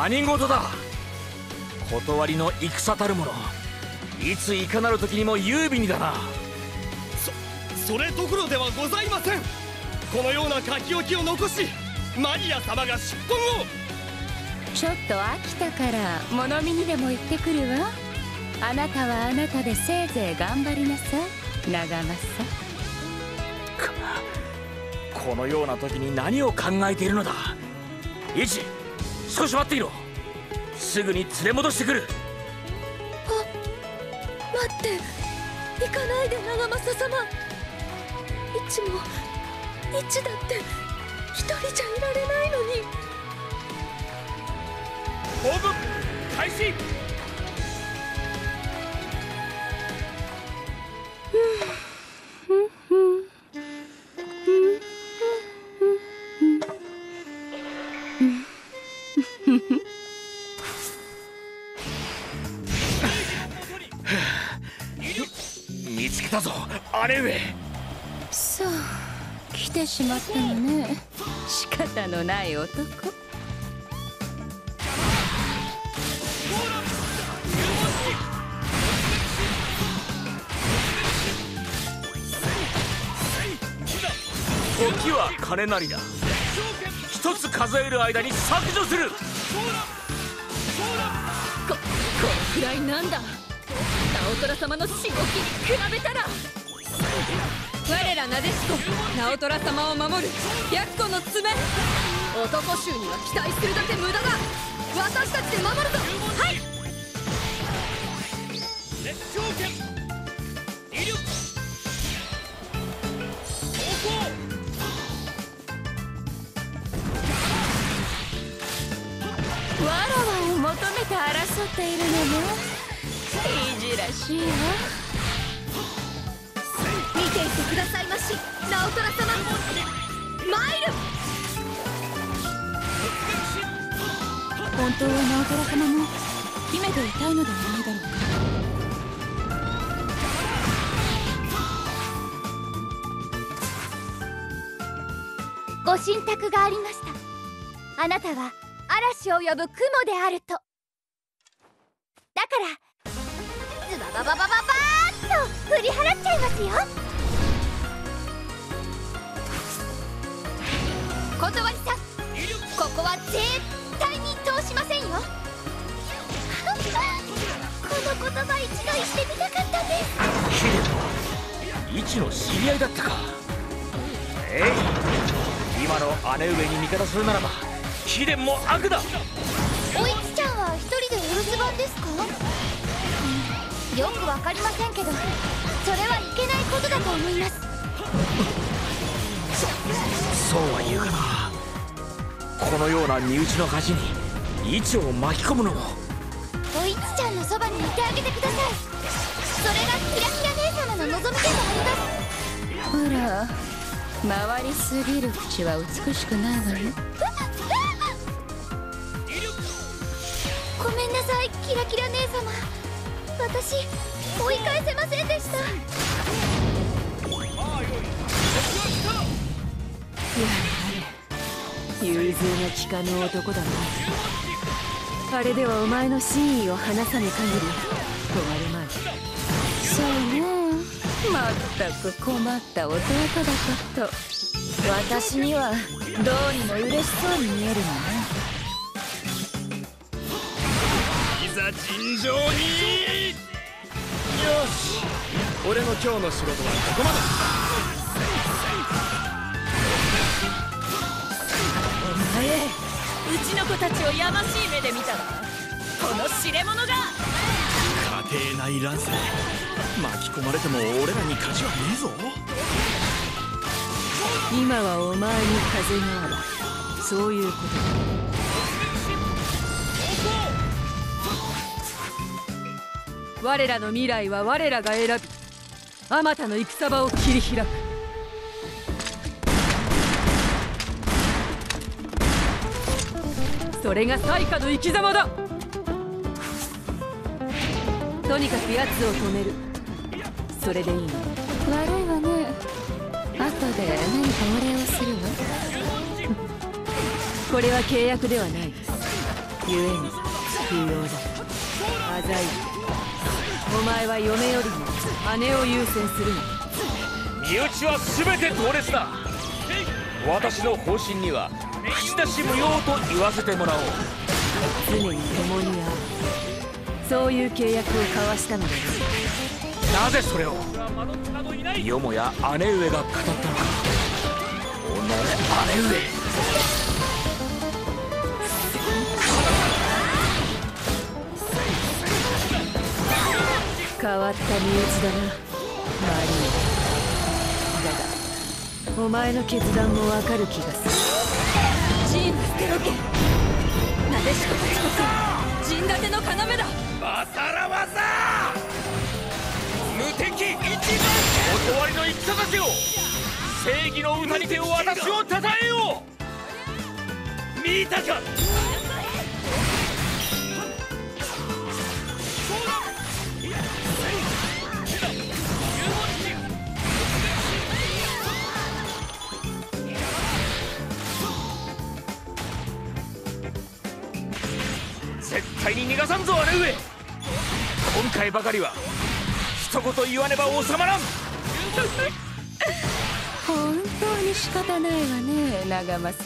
何事だ。断りの戦たるもの、いついかなる時にも優美にだな。 それどころではございません。このような書き置きを残し、マリア様が出奔を。 ちょっと飽きたから物見にでも行ってくるわ。あなたはあなたでせいぜい頑張りなさい、長政。 このような時に何を考えているのだ。イチ、少し待っていろ。すぐに連れ戻してくる。 待って、行かないで長政様。イチもイチだって一人じゃいられないのに。 砲部開始。見つけたぞ、姉上。 そう、来てしまったのね。仕方のない男。 時は金なりだ。一つ数える間に削除する。 このくらいなんだ。直虎様のしごきに比べたら。我らなでしこ直虎様を守る100個の爪。男衆には期待するだけ無駄だ。私たちで守るぞ。はい。 熱狂剣威力わらわを求めて争っているのね。いじらしいわ。 見ていてくださいまし、直虎様。参る。 本当は直虎様も姫でいたいのではないだろうか。 ご神託がありました。あなたは嵐を呼ぶ雲であると。だからズババババババーッと振り払っちゃいますよ。断りさん、ここは絶対に通しませんよ。この言葉一度言ってみたかったんです。 ヒデとはイチの知り合いだったか。今の姉上に味方するならばヒデも悪だ。 おいちちゃんは一人でお留守番ですか？よくわかりませんけど、それはいけないことだと思います。 そうは言うかな。このような身内の恥にイチを巻き込むのも。 おいちちゃんのそばにいてあげてください。それがキラキラ姉様の望みでもあります。 ほら、回りすぎる口は美しくないわよ。 ごめんなさい、キラキラ姉様。私追い返せませんでした。 やれ、融通の利かぬ男だな。あれではお前の真意を話さぬ限り止まるまい。そうね、まったく困った弟だこと。私にはどうにも嬉しそうに見えるのね。 いざ尋常に。よし、俺の今日の仕事はここまで。 お前、うちの子たちをやましい目で見たら、この知れ者が。 家庭内乱世、巻き込まれても俺らに勝ちはねえぞ。 今はお前に風がある、そういうことだ。我らの未来は我らが選び、あまたの戦場を切り開く。それが災禍の生き様だ。とにかく奴を止める、それでいいの。悪いわね。後で何かお礼をするわ。これは契約ではないです。 故に不要だ。アザイル、お前は嫁よりも姉を優先するの。 身内は全て同列だ。私の方針には口出し無用と言わせてもらおう。 常に共にある、そういう契約を交わしたのだ。 なぜそれをよもや姉上が語ったのか。おのれ姉上、 変わった身内だな、マリア。だがお前の決断もわかる気がする。 チームステロケ、なでしこたちこそ陣立ての要だ。 バサラワザ無敵一番おとわりの戦たちよ、正義の歌にて私をたたえよう。 見たか。 絶対に逃がさんぞ姉上。今回ばかりは一言言わねば収まらん。 本当に仕方ないわね、長政。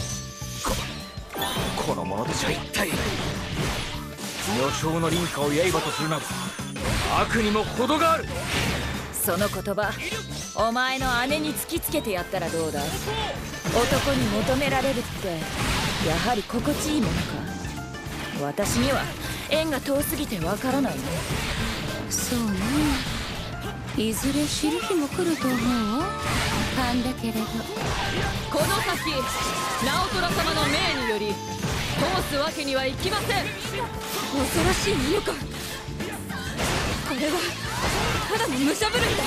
この者たちは一体。女性の凛花を刃とするなど悪にも程がある。 その言葉、お前の姉に突きつけてやったらどうだ。男に求められるってやはり心地いいものか。私には縁が遠すぎてわからないね。 そうね、いずれ知る日も来ると思うわ。勘だけれどこの先ナオトラ様の命により通すわけにはいきません。恐ろしいものか。これはただの武者震いだ。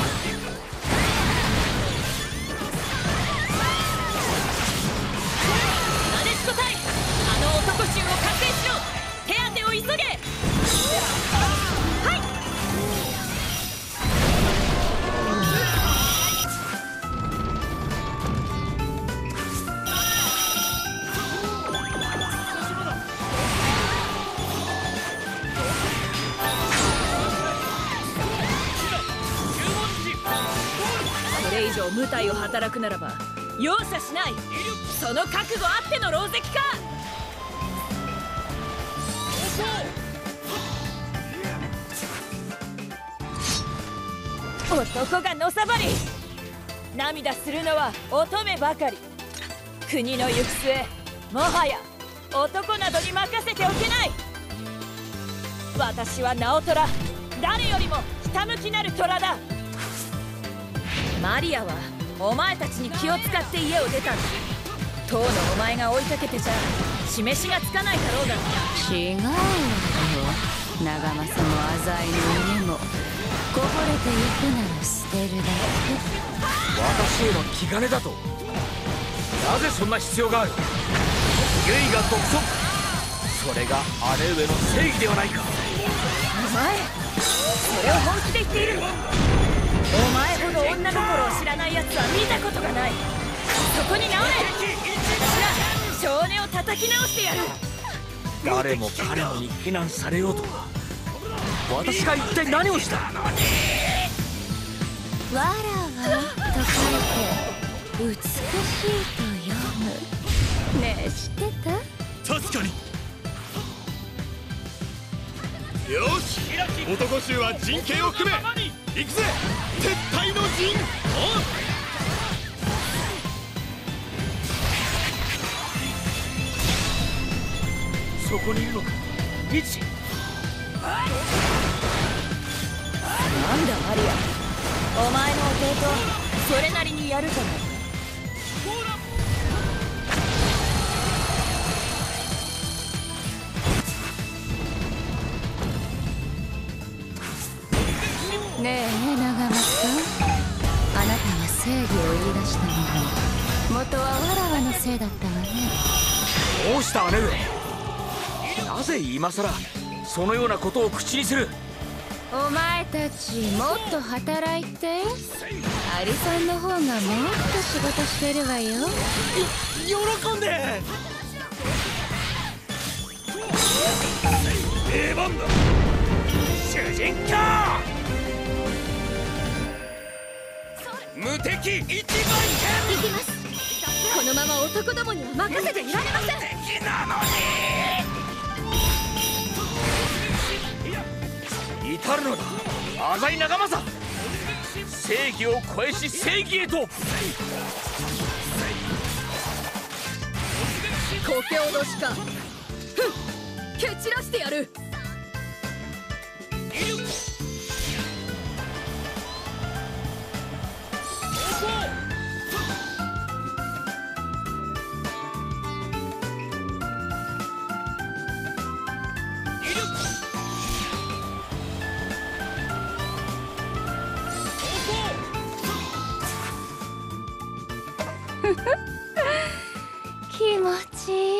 なでしこ隊、あの男衆を加勢しろ。手当てを急げ。はい。これ以上無体を働くならば容赦しない。その覚悟あっての狼藉か。男がのさばり涙するのは乙女ばかり。国の行く末、もはや男などに任せておけない。私は直虎、誰よりもひたむきなる虎だ。マリアはお前たちに気を使って家を出たんだ。当のお前が追いかけてちゃ示しがつかないだろうが。 違うよ、長政も浅井の家もこぼれていくなら捨てるだけ。 私への気兼ねだと。なぜそんな必要がある。唯が独尊、それが姉上の正義ではないか。 お前それを本気で言っているの。お前ほど女心を知らない奴は見たことがない。そこに直れ。私は少年を叩き直してやる。 誰も彼もに非難されようとは。私が一体何をした。 わらわと書いて美しいと読む。ねえ知ってた？ 確かに。よし、男衆は陣形を組め。行くぜ、撤退の陣。 そこにいるのか、イチ。 なんだマリア、お前の弟それなりにやるじゃないか。 ねえ長政、あなたが正義を言い出したのは元はわらわのせいだったわね。 どうした姉上、なぜ今さらそのようなことを口にする。 お前たちもっと働いて。アリさんの方がもっと仕事してるわよ。 喜んで。 番だ。主人公無敵一番剣。 行きます。このまま男どもには任せていられません。 敵なのに至るのだ浅井長政。正義を超えし正義へと。 こけ脅しか。ふん、蹴散らしてやる。 気持ちいい。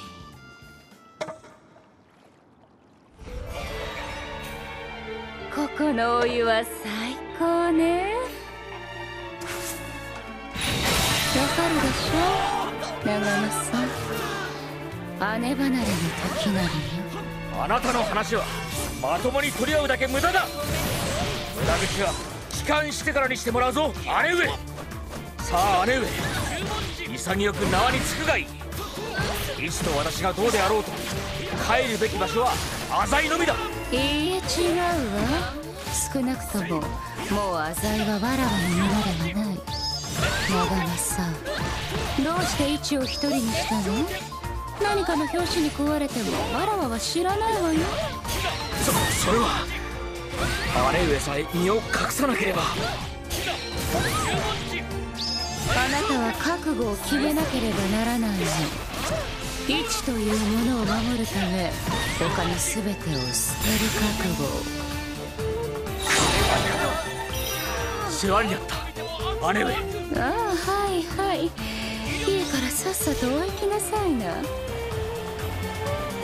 ここのお湯は最高ね。わかるでしょ、長政さん。姉離れの時なのよ。 あなたの話はまともに取り合うだけ無駄だ。無駄口は帰還してからにしてもらうぞ姉上。さあ姉上、潔く縄につくがいい。いつと私がどうであろうと帰るべき場所は浅井のみだ。 いいえ、違うわ。少なくとももう浅井はわらわのものではない。長政さん、どうして一を一人にしたの？何かの拍子に食われてもわらわは知らないわよ。 それは姉上さえ身を隠さなければ。 あなたは覚悟を決めなければならないの。一というものを守るため他の全てを捨てる覚悟を。 世話になった姉上。 ああ、はいはい。いいからさっさとお行きなさいな。